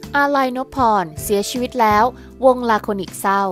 อาลัย นพพรเสียชีวิตแล้ววงลาโคนิกเศร้า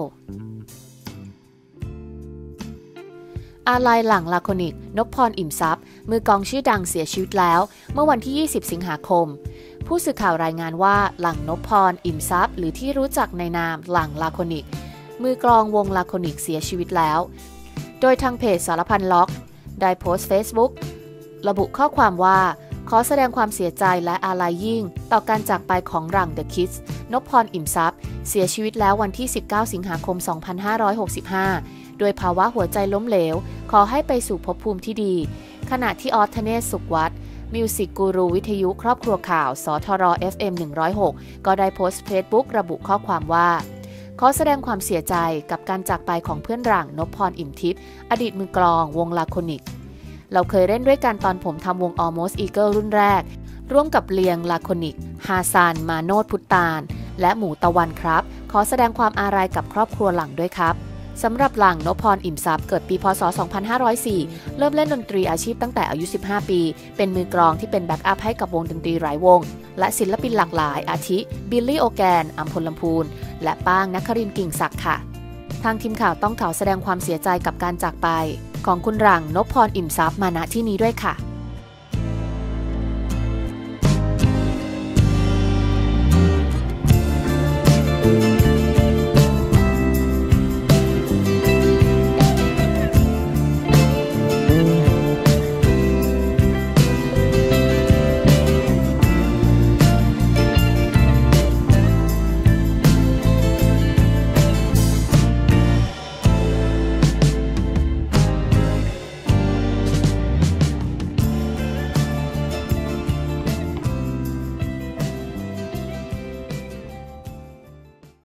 อาลัยหลังลาโคนิก นพพร อิ่มทรัพย์มือกลองชื่อดังเสียชีวิตแล้วเมื่อวันที่ 20 สิงหาคมผู้สื่อข่าวรายงานว่าหลัง นพพร อิ่มทรัพย์หรือที่รู้จักในนามหลังลาโคนิกมือกลองวงลาโคนิกเสียชีวิตแล้วโดยทางเพจสารพันล็อกได้โพสต์ Facebook ระบุข้อความว่าขอแสดงความเสียใจและอาลัยยิ่งต่อการจากไปของหลัง The Kids นพพร อิ่มทรัพย์เสียชีวิตแล้ววันที่ 19 สิงหาคม 2565 ด้วยภาวะหัวใจล้มเหลวขอให้ไปสู่ภพภูมิที่ดีขณะที่ออส ธเนศ สุขวัฒน์มิวสิกกูรูวิทยุครอบครัวข่าวสทร FM 106 ก็ได้โพสต์เฟซบุ๊กระบุข้อความว่าขอแสดงความเสียใจกับการจากไปของเพื่อนหลัง นพพร อิ่มทิพย์อดีตมือกลองวงลาโคนิกเราเคยเล่นด้วยกันตอนผมทำวง Almost Eagle รุ่นแรกร่วมกับเลียงลาโคนิกฮาซานมาโนดพุตตานและหมูตะวันครับขอแสดงความอาลัยกับครอบครัวหลังด้วยครับสำหรับหลัง นพพร อิ่มทรัพย์เกิดปีพ.ศ. 2504เริ่มเล่นดนตรีอาชีพตั้งแต่อายุ 15 ปีเป็นมือกลองที่เป็นแบ็กอัพให้กับวงดนตรีหลายวงและศิลปินหลากหลายอาทิบิลลี่ โอแกน อัมพล ลำพูนและป้าง นครินทร์ กิ่งศักดิ์ค่ะทางทีมข่าวต้องขอแสดงความเสียใจกับการจากไปของคุณหลัง นพพร อิ่มทรัพย์มาณที่นี้ด้วยค่ะ